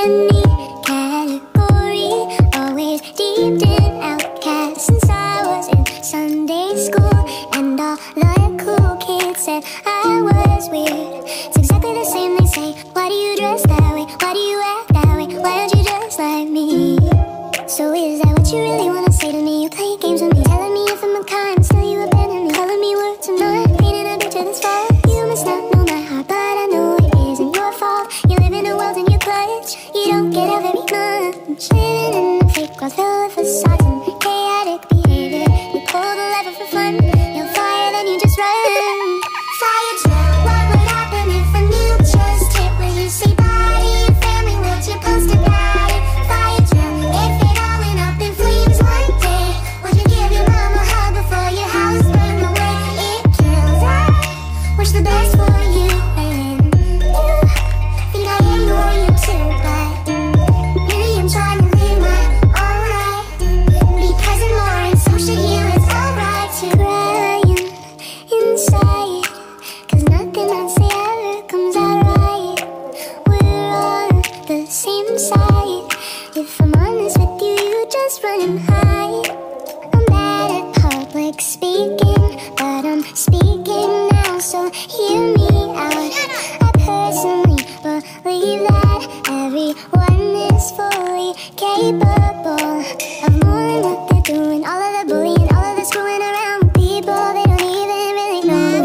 any category. Always deep in outcast since I was in Sunday school, and all the cool kids said I was weird. It's exactly the same, they say. Why do you dress that way? Why do you act that way? Why don't you dress like me? So is that what you really wanna say to me? You play games with me, telling me if I'm a kind, still you abandon me, calling me words I'm not, painting a picture that's false. You must not know my heart, but I know it isn't your fault. You live in a world in your clutch, you don't get out very much. Living in a fake world filled with facades and chaotic behavior. You pull the lever for fun, you'll fire, then you just run. Fire drill, what would happen if a nuke just hit? Will you say bye to your family? Would you post about it? Fire drill, if it all went up in flames one day, would you give your mom a hug before your house burned away? It kills, I wish the best for you, and you think I ignore you too, but really I'm trying to live my own life, be present more and so should you, it's alright to crying inside, cause nothing I say ever comes out right. We're on the same side. If I'm honest with you, you just run and hide. I'm bad at public speaking, but I'm speaking now, so hear me out. I personally believe that everyone is fully capable of more than what they're doing. All of the bullying, all of the screwing around with people they don't even really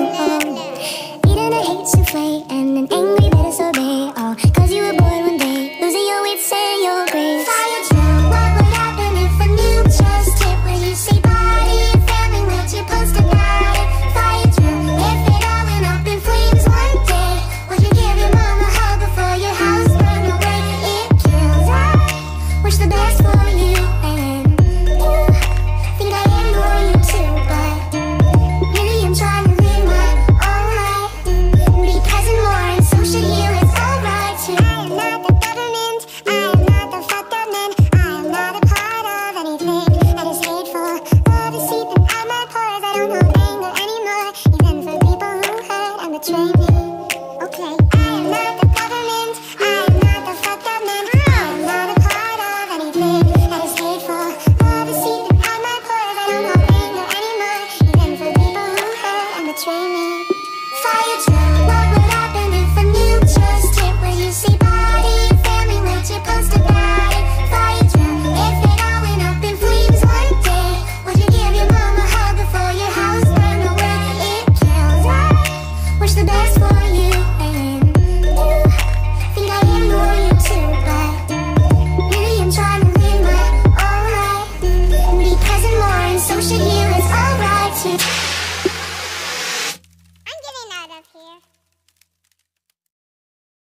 know. Eating a hate souffle and an angry bit of sorbet, all cause you were bored one day, losing your wits and your grace. Fire drill, what would happen if a nuke just hit? Will you say bye to your family? Would you post about it? Fire drill, if it all went up in flames one day, would you give your mom a hug before your house burned away? It kills, I wish the best for you, and you think I ignore you too, but really I'm trying to live my own life, be present more and so should you, it's alright too. I am not the government, I am not the fucked up man, I am not a part of anything that is hateful. Love is seeping out my pores, I don't hold anger anymore, even for people who hurt and betray me. Okay, I am not the government, I am not the fucked up man, I am not a part of anything that is hateful. Love is seeping out my pores, I don't hold anger anymore, even for people who hurt and betray me. Fire drill, what would happen if a nuke just hit? Will you say bye to your family? Would you post about it? Fire drill, if it all went up in flames one day, would you give your mom a hug before your house burned away? It kills, I wish the best for you, and you think I ignore you too, but really I'm trying to live my own life, be present more and so should you, it's alright too.